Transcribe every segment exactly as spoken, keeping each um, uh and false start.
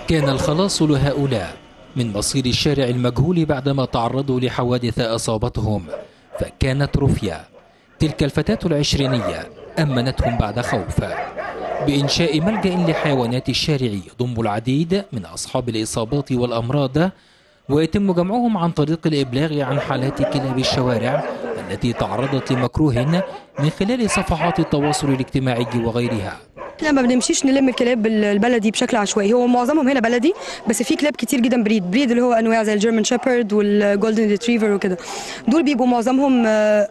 كان الخلاص لهؤلاء من مصير الشارع المجهول بعدما تعرضوا لحوادث أصابتهم، فكانت رفيا تلك الفتاة العشرينية أمنتهم بعد خوف بإنشاء ملجأ لحيوانات الشارع يضم العديد من أصحاب الإصابات والأمراض، ويتم جمعهم عن طريق الإبلاغ عن حالات كلاب الشوارع التي تعرضت لمكروه من خلال صفحات التواصل الاجتماعي وغيرها. احنا ما بنمشيش نلم الكلاب البلدي بشكل عشوائي، هو معظمهم هنا بلدي بس في كلاب كتير جدا بريد بريد اللي هو انواع زي الجيرمان شيبرد والجولدن ريتريفر وكده، دول بيبقوا معظمهم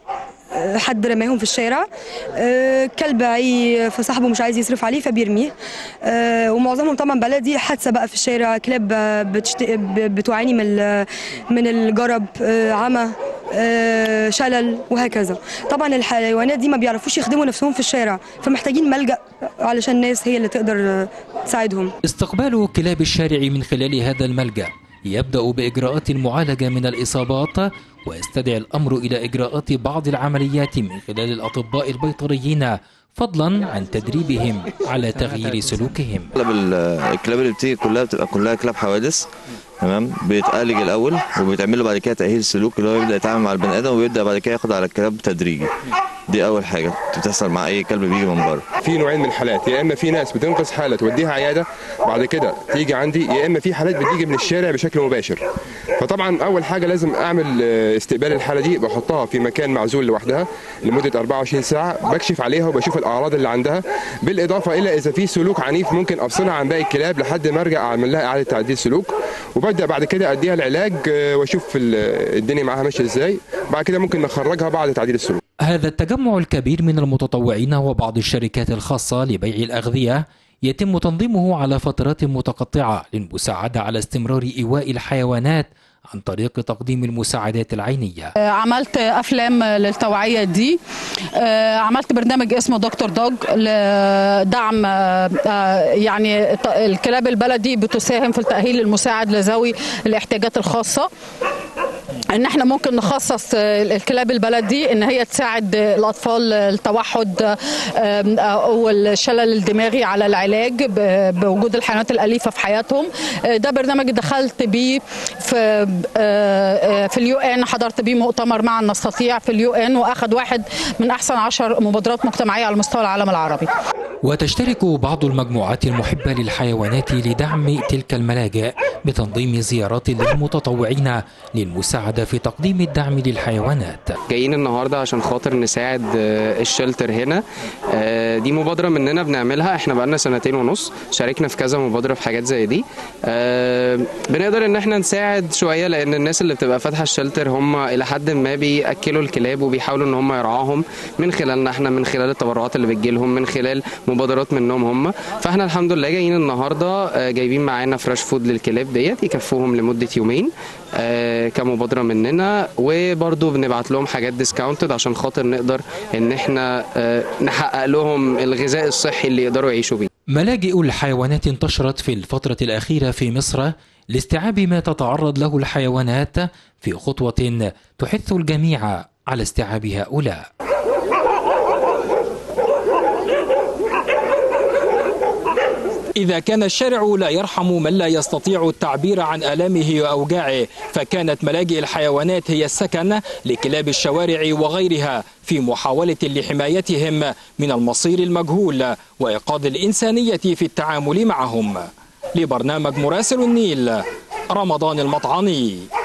حد رماهم في الشارع، كلب عي فصاحبه مش عايز يصرف عليه فبيرميه، ومعظمهم طبعا بلدي حادثه بقى في الشارع، كلاب بتعاني من من الجرب، عمى، شلل وهكذا. طبعا الحيوانات دي ما بيعرفوش يخدموا نفسهم في الشارع، فمحتاجين ملجأ علشان الناس هي اللي تقدر تساعدهم. استقبال كلاب الشارع من خلال هذا الملجأ يبدأ بإجراءات المعالجة من الإصابات، ويستدعي الأمر إلى إجراءات بعض العمليات من خلال الأطباء البيطريين، فضلا عن تدريبهم على تغيير سلوكهم. الكلاب اللي بتيجي كلها بتبقى كلها كلاب حوادث، تمام، بيتعالج الاول وبيتعمل له بعد كده تاهيل سلوك اللي هو يبدا يتعامل مع البني ادم ويبدا بعد كده ياخد على الكلاب تدريجي. دي اول حاجه بتحصل مع اي كلب بيجي من بره. في نوعين من الحالات، يا اما في ناس بتنقذ حاله توديها عياده بعد كده تيجي عندي، يا اما في حالات بتيجي من الشارع بشكل مباشر. فطبعا اول حاجه لازم اعمل استقبال الحاله دي، بحطها في مكان معزول لوحدها لمده أربعة وعشرين ساعه، بكشف عليها وبشوف الاعراض اللي عندها، بالاضافه الى اذا في سلوك عنيف ممكن افصلها عن باقي الكلاب لحد ما ارجع اعمل لها اعاده تعديل سلوك، وببدا بعد كده اديها العلاج واشوف الدنيا معاها ماشيه ازاي، بعد كده ممكن نخرجها بعد تعديل السلوك. هذا التجمع الكبير من المتطوعين وبعض الشركات الخاصة لبيع الأغذية يتم تنظيمه على فترات متقطعة للمساعدة على استمرار إيواء الحيوانات عن طريق تقديم المساعدات العينية. عملت أفلام للتوعية دي، عملت برنامج اسمه دكتور دوج لدعم يعني الكلاب البلدي بتساهم في التأهيل المساعد لذوي الاحتياجات الخاصة، ان احنا ممكن نخصص الكلاب البلدي ان هي تساعد الاطفال التوحد او الشلل الدماغي على العلاج بوجود الحيوانات الاليفه في حياتهم. ده برنامج دخلت بيه في في اليو ان، حضرت بيه مؤتمر مع نستطيع في اليو ان، واخد واحد من احسن عشر مبادرات مجتمعيه على مستوى العالم العربي. وتشترك بعض المجموعات المحبة للحيوانات لدعم تلك الملاجئ بتنظيم زيارات للمتطوعين للمساعدة في تقديم الدعم للحيوانات. جايين النهاردة عشان خاطر نساعد الشلتر هنا، دي مبادرة مننا بنعملها، احنا بقالنا سنتين ونص شاركنا في كذا مبادرة في حاجات زي دي، بنقدر ان احنا نساعد شوية لان الناس اللي بتبقى فاتحة الشلتر هم الى حد ما بيأكلوا الكلاب وبيحاولوا ان هم يرعاهم من خلالنا احنا، من خلال التبرعات اللي بتجيلهم، من خلال مبادرات منهم هم. فاحنا الحمد لله جايين النهارده جايبين معانا فريش فود للكلاب ديت يكفوهم لمده يومين كمبادره مننا، وبرده بنبعت لهم حاجات ديسكاونتد عشان خاطر نقدر ان احنا نحقق لهم الغذاء الصحي اللي يقدروا يعيشوا بيه. ملاجئ الحيوانات انتشرت في الفتره الاخيره في مصر لاستيعاب ما تتعرض له الحيوانات، في خطوه تحث الجميع على استيعاب هؤلاء. إذا كان الشارع لا يرحم من لا يستطيع التعبير عن آلامه وأوجاعه، فكانت ملاجئ الحيوانات هي السكن لكلاب الشوارع وغيرها في محاولة لحمايتهم من المصير المجهول وإيقاظ الإنسانية في التعامل معهم. لبرنامج مراسل النيل، رمضان المطعني.